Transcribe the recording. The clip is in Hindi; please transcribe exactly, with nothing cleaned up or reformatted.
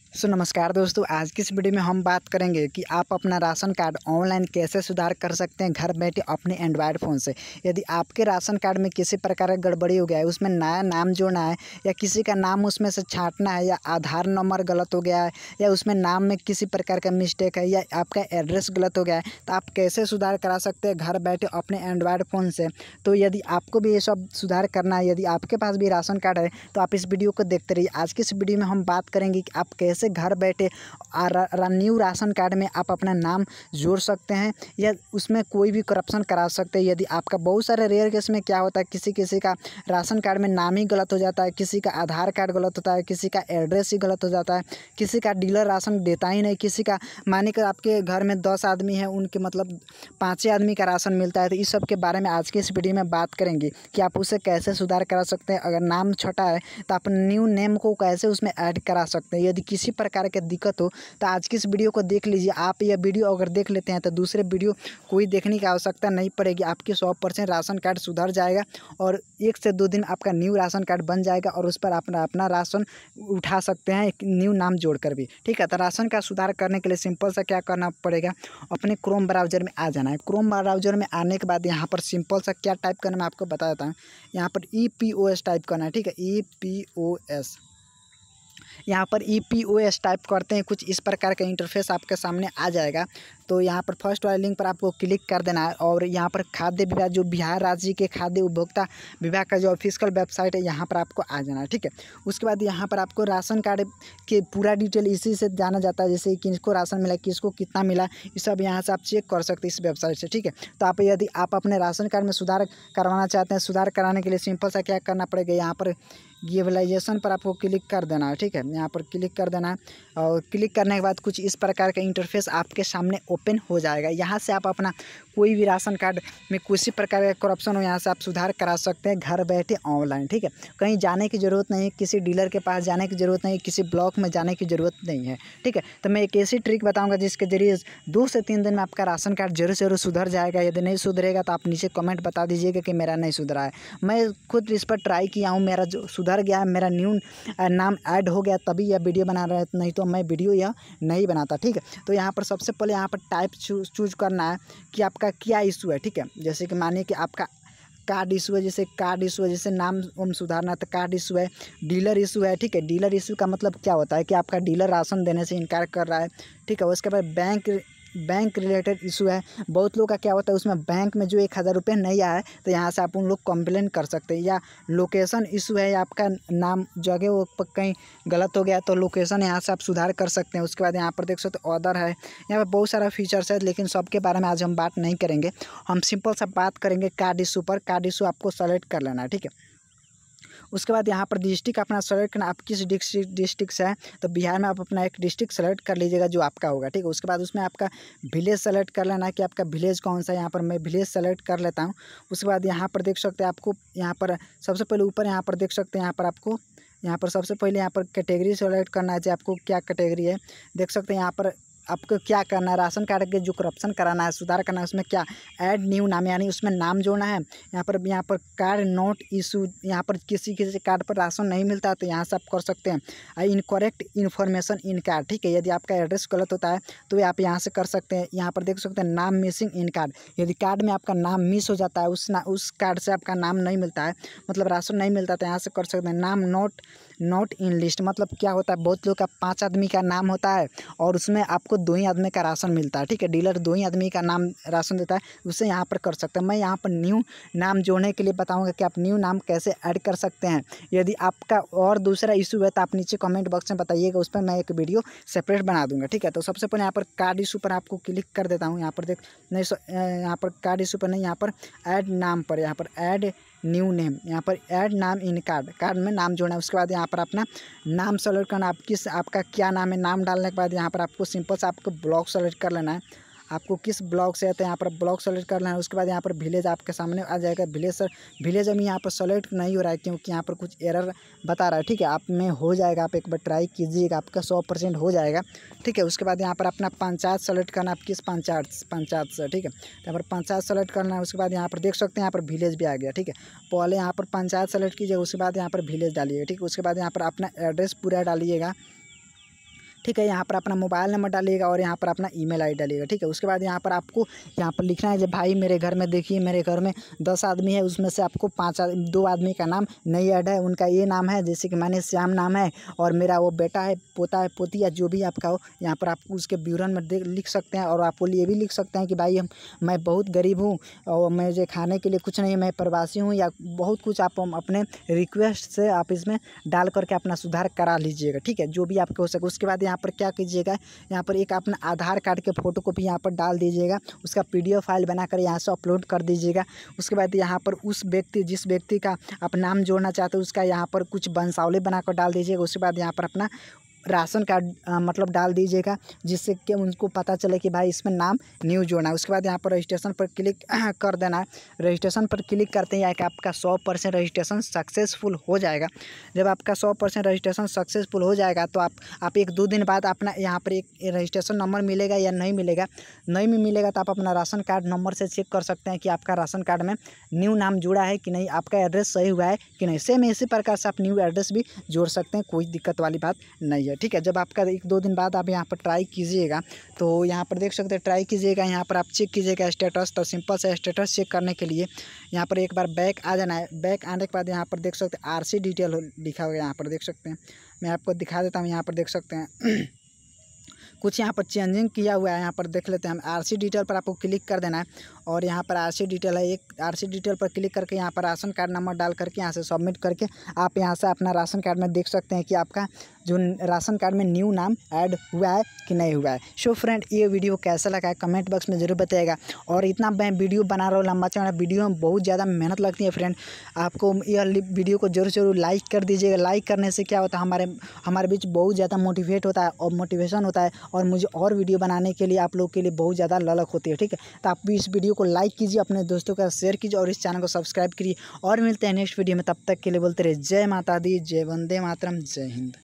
सो नमस्कार दोस्तों, आज की इस वीडियो में हम बात करेंगे कि आप अपना राशन कार्ड ऑनलाइन कैसे सुधार कर सकते हैं घर बैठे अपने एंड्रॉयड फ़ोन से। यदि आपके राशन कार्ड में किसी प्रकार का गड़बड़ी हो गया है, उसमें नया नाम जोड़ना है या किसी का नाम उसमें से छांटना है या आधार नंबर गलत हो गया है या उसमें नाम में किसी प्रकार का मिस्टेक है या आपका एड्रेस गलत हो गया है, तो आप कैसे सुधार करा सकते हैं घर बैठे अपने एंड्रॉयड फ़ोन से। तो यदि आपको भी ये सब सुधार करना है, यदि आपके पास भी राशन कार्ड है, तो आप इस वीडियो को देखते रहिए। आज की इस वीडियो में हम बात करेंगे कि आप कैसे घर बैठे न्यू राशन कार्ड में आप अपना नाम जोड़ सकते हैं या उसमें कोई भी करप्शन करा सकते हैं। यदि आपका बहुत सारे रेयर केस में क्या होता है, किसी किसी का राशन कार्ड में नाम ही गलत हो जाता है, किसी का आधार कार्ड गलत होता है, किसी का एड्रेस ही गलत हो जाता है, किसी का डीलर राशन देता ही नहीं, किसी का माने कि आपके घर में दस आदमी है, उनके मतलब पाँच ही आदमी का राशन मिलता है। तो इस सब के बारे में आज की इस वीडियो में बात करेंगे कि आप उसे कैसे सुधार करा सकते हैं। अगर नाम छटा है तो आप न्यू नेम को कैसे उसमें ऐड करा सकते हैं। यदि किसी प्रकार की दिक्कत हो तो आज की इस वीडियो को देख लीजिए। आप यह वीडियो अगर देख लेते हैं तो दूसरे वीडियो कोई देखने की आवश्यकता नहीं पड़ेगी। आपकी सौ परसेंट राशन कार्ड सुधर जाएगा और एक से दो दिन आपका न्यू राशन कार्ड बन जाएगा और उस पर अपना अपना राशन उठा सकते हैं, एक न्यू नाम जोड़कर भी। ठीक है, तो राशन का सुधार करने के लिए सिंपल सा क्या करना पड़ेगा, अपने क्रोम ब्राउज़र में आ जाना है। क्रोम ब्राउज़र में आने के बाद यहाँ पर सिंपल सा क्या टाइप करना मैं आपको बता देता हूँ। यहाँ पर E P O S type करना है। ठीक है, ई पी ओ एस यहाँ पर E P O S type करते हैं, कुछ इस प्रकार का इंटरफेस आपके सामने आ जाएगा। तो यहाँ पर फर्स्ट वाले लिंक पर आपको क्लिक कर देना है और यहाँ पर खाद्य विभाग, जो बिहार राज्य के खाद्य उपभोक्ता विभाग का जो ऑफिशियल वेबसाइट है, यहाँ पर आपको आ जाना है। ठीक है, उसके बाद यहाँ पर आपको राशन कार्ड के पूरा डिटेल इसी से जाना जाता है, जैसे किसको राशन मिला, किसको कितना मिला, ये सब यहाँ से आप चेक कर सकते हैं इस वेबसाइट से। ठीक है, तो आप यदि आप अपने राशन कार्ड में सुधार करवाना चाहते हैं, सुधार कराने के लिए सिंपल सा क्या करना पड़ेगा, यहाँ पर गिवलाइजेशन पर आपको क्लिक कर देना है। ठीक है, यहाँ पर क्लिक कर देना है और क्लिक करने के बाद कुछ इस प्रकार का इंटरफेस आपके सामने ओपन हो जाएगा। यहाँ से आप अपना कोई भी राशन कार्ड में किसी प्रकार का करप्शन हो, यहाँ से आप सुधार करा सकते हैं घर बैठे ऑनलाइन। ठीक है, कहीं जाने की ज़रूरत नहीं है, किसी डीलर के पास जाने की ज़रूरत नहीं है, किसी ब्लॉक में जाने की ज़रूरत नहीं है। ठीक है, तो मैं एक ऐसी ट्रिक बताऊँगा जिसके जरिए दो से तीन दिन में आपका राशन कार्ड जरूर से जरूर सुधर जाएगा। यदि नहीं सुधरेगा तो आप नीचे कमेंट बता दीजिएगा कि मेरा नहीं सुधरा है। मैं खुद इस पर ट्राई किया हूँ, मेरा जो सुधर गया, मेरा न्यू नाम ऐड हो गया, तभी यह वीडियो बना रहे, नहीं तो मैं वीडियो यह नहीं बनाता। ठीक है, तो यहाँ पर सबसे पहले यहाँ पर टाइप चूज चूज करना है कि आपका क्या इशू है। ठीक है, जैसे कि मानिए कि आपका कार्ड इशू है, जैसे कार्ड इशू है, जैसे नाम हम सुधारना तो कार्ड इशू है, डीलर इशू है। ठीक है, डीलर इशू का मतलब क्या होता है कि आपका डीलर राशन देने से इनकार कर रहा है। ठीक है, उसके बाद बैंक बैंक रिलेटेड इशू है। बहुत लोग का क्या होता है, उसमें बैंक में जो एक हज़ार रुपये नहीं आया है, तो यहाँ से आप उन लोग कंप्लेन कर सकते हैं। या लोकेशन इशू है, या आपका नाम जगह वो कहीं गलत हो गया तो लोकेशन यहाँ से आप सुधार कर सकते हैं। उसके बाद यहाँ पर देख सकते हो अदर है, यहाँ पर बहुत सारा फीचर्स है, लेकिन सबके बारे में आज हम बात नहीं करेंगे। हम सिंपल सा बात करेंगे कार्ड इशू पर। कार्ड इशू आपको सेलेक्ट कर लेना है। ठीक है, उसके बाद यहाँ पर डिस्ट्रिक्ट अपना सेलेक्ट करना, आप किस डिस्ट्रिक्ट डिस्ट्रिक्ट से है, तो बिहार में आप अपना एक डिस्ट्रिक्ट सेलेक्ट कर लीजिएगा जो आपका होगा। ठीक है, उसके बाद उसमें आपका विलेज सेलेक्ट कर लेना है कि आपका विलेज कौन सा है। यहाँ पर मैं विलेज सेलेक्ट कर लेता हूँ। उसके बाद यहाँ पर देख सकते हैं आपको, यहाँ पर सबसे पहले ऊपर यहाँ पर देख सकते हैं, यहाँ पर आपको यहाँ पर सबसे पहले यहाँ पर कैटेगरी सेलेक्ट करना है, जो आपको क्या कैटेगरी है। देख सकते हैं यहाँ पर आपको क्या करना है, राशन कार्ड के जो करप्शन कराना है, सुधार करना है, उसमें क्या ऐड न्यू नाम, यानी उसमें नाम जोड़ना है। यहाँ पर यहाँ पर कार्ड नॉट इशू, यहाँ पर किसी किसी कार्ड पर राशन नहीं मिलता तो यहाँ से आप कर सकते हैं इनकरेक्ट इन्फॉर्मेशन इन कार्ड। ठीक है, यदि आपका एड्रेस गलत होता है तो आप यहाँ से कर सकते हैं। यहाँ पर देख सकते हैं नाम मिसिंग इन कार्ड, यदि कार्ड में आपका नाम मिस हो जाता है, उस ना उस कार्ड से आपका नाम नहीं मिलता है, मतलब राशन नहीं मिलता, तो यहाँ से कर सकते हैं नाम नॉट नॉट इन लिस्ट। मतलब क्या होता है, बहुत लोग का पाँच आदमी का नाम होता है और उसमें आपको दो ही आदमी का राशन मिलता है। ठीक है, डीलर दो ही आदमी का नाम राशन देता है, उसे यहाँ पर कर सकते हैं। मैं यहाँ पर न्यू नाम जोड़ने के लिए बताऊंगा कि आप न्यू नाम कैसे ऐड कर सकते हैं। यदि आपका और दूसरा इशू है तो आप नीचे कमेंट बॉक्स में बताइएगा, उस पर मैं एक वीडियो सेपरेट बना दूंगा। ठीक है, तो सबसे पहले यहाँ पर कार्ड इशू पर आपको क्लिक कर देता हूँ। यहाँ पर देख नहीं, यहाँ पर कार्ड इशू पर नहीं, यहाँ पर ऐड नाम पर, यहाँ पर ऐड न्यू नेम, यहाँ पर ऐड नाम इन कार्ड, कार्ड में नाम जोड़ना है। उसके बाद यहाँ पर अपना नाम सेलेक्ट करना, आप किस आपका क्या नाम है। नाम डालने के बाद यहाँ पर आपको सिंपल से आपको ब्लॉक सेलेक्ट कर लेना है, आपको किस ब्लॉक से है तो यहाँ पर ब्लॉक सेलेक्ट कर लेना है। उसके बाद यहाँ पर विलेज आपके सामने आ जाएगा। विलेज सर विलेज में यहाँ पर सेलेक्ट नहीं हो रहा है क्योंकि यहाँ पर कुछ एरर बता रहा है। ठीक है, आप में हो जाएगा, आप एक बार ट्राई कीजिएगा, आपका सौ परसेंट हो जाएगा। ठीक है, उसके बाद यहाँ पर अपना पंचायत सेलेक्ट करना, आप किस पंचायत पंचायत से। ठीक है, तो यहाँ पर पंचायत सेलेक्ट करना है। उसके बाद यहाँ पर देख सकते हैं यहाँ पर विलेज भी आ गया। ठीक है, पहले यहाँ पर पंचायत सेलेक्ट कीजिए, उसके बाद यहाँ पर विलेज डालिएगा। ठीक है, उसके बाद यहाँ पर अपना एड्रेस पूरा डालिएगा। ठीक है। यहाँ पर अपना मोबाइल नंबर डालिएगा और यहाँ पर अपना ईमेल आई डी डालिएगा, ठीक है। उसके बाद यहाँ पर आपको यहाँ पर लिखना है कि भाई मेरे घर में देखिए, मेरे घर में दस आदमी है, उसमें से आपको पाँच दो आदमी का नाम नहीं ऐड है, उनका ये नाम है, जैसे कि मैंने श्याम नाम है और मेरा वो बेटा है, पोता है, पोती, या जो भी आपका हो। यहाँ पर आप उसके विवरण में देख लिख सकते हैं और आपको ये भी लिख सकते हैं कि भाई हम मैं बहुत गरीब हूँ और मुझे खाने के लिए कुछ नहीं, मैं प्रवासी हूँ, या बहुत कुछ आप अपने रिक्वेस्ट से आप इसमें डाल करके अपना सुधार करा लीजिएगा, ठीक है, जो भी आपको हो सके। उसके बाद यहाँ पर क्या कीजिएगा, यहाँ पर एक अपना आधार कार्ड के फोटो को भी यहाँ पर डाल दीजिएगा, उसका पीडीएफ फाइल बनाकर यहाँ से अपलोड कर दीजिएगा। उसके बाद यहाँ पर उस व्यक्ति जिस व्यक्ति का आप नाम जोड़ना चाहते हो उसका यहाँ पर कुछ वंशावली बनाकर डाल दीजिएगा। उसके बाद यहाँ पर अपना राशन कार्ड मतलब डाल दीजिएगा, जिससे कि उनको पता चले कि भाई इसमें नाम न्यू जोड़ना है। उसके बाद यहाँ पर रजिस्ट्रेशन पर क्लिक कर देना है। रजिस्ट्रेशन पर क्लिक करते ही कि आपका सौ परसेंट रजिस्ट्रेशन सक्सेसफुल हो जाएगा। जब आपका सौ परसेंट रजिस्ट्रेशन सक्सेसफुल हो जाएगा तो आप आप एक दो दिन बाद अपना यहाँ पर एक रजिस्ट्रेशन नंबर मिलेगा या नहीं मिलेगा, नहीं भी मिलेगा तो आप अपना राशन कार्ड नंबर से चेक कर सकते हैं कि आपका राशन कार्ड में न्यू नाम जुड़ा है कि नहीं, आपका एड्रेस सही हुआ है कि नहीं। सेम इसी प्रकार से आप न्यू एड्रेस भी जोड़ सकते हैं, कोई दिक्कत वाली बात नहीं है, ठीक है। जब आपका एक दो दिन बाद आप यहाँ पर ट्राई कीजिएगा तो यहाँ पर देख सकते हैं, ट्राई कीजिएगा, यहाँ पर आप चेक कीजिएगा स्टेटस। तो सिंपल से स्टेटस चेक करने के लिए यहाँ पर एक बार बैक आ जाना है। बैक आने के बाद यहाँ पर देख सकते हैं आरसी डिटेल लिखा हुआ है, यहाँ पर देख सकते हैं। मैं आपको दिखा देता हूँ, यहाँ पर देख सकते हैं कुछ यहाँ पर चेंजिंग किया हुआ है, यहाँ पर देख लेते हैं हम। आरसी डिटेल पर आपको क्लिक कर देना है और यहाँ पर आरसी डिटेल है, एक आरसी डिटेल पर क्लिक करके यहाँ पर राशन कार्ड नंबर डाल करके यहाँ से सबमिट करके आप यहाँ से अपना राशन कार्ड में देख सकते हैं कि आपका जो राशन कार्ड में न्यू नाम ऐड हुआ है कि नहीं हुआ है। सो फ्रेंड, ये वीडियो कैसा लगा है कमेंट बॉक्स में ज़रूर बताइएगा। और इतना मैं वीडियो बना रहा हूँ लंबा चौड़ा वीडियो में बहुत ज़्यादा मेहनत लगती है फ्रेंड। आपको यह वीडियो को जरूर जरूर लाइक कर दीजिएगा। लाइक करने से क्या होता है, हमारे हमारे बीच बहुत ज़्यादा मोटिवेट होता है और मोटिवेशन होता है और मुझे और वीडियो बनाने के लिए आप लोग के लिए बहुत ज़्यादा ललक होती है, ठीक है। तो आप भी इस वीडियो को लाइक कीजिए, अपने दोस्तों का शेयर कीजिए और इस चैनल को सब्सक्राइब कीजिए। और मिलते हैं नेक्स्ट वीडियो में, तब तक के लिए बोलते रहे जय माता दी, जय वंदे मातरम, जय हिंद।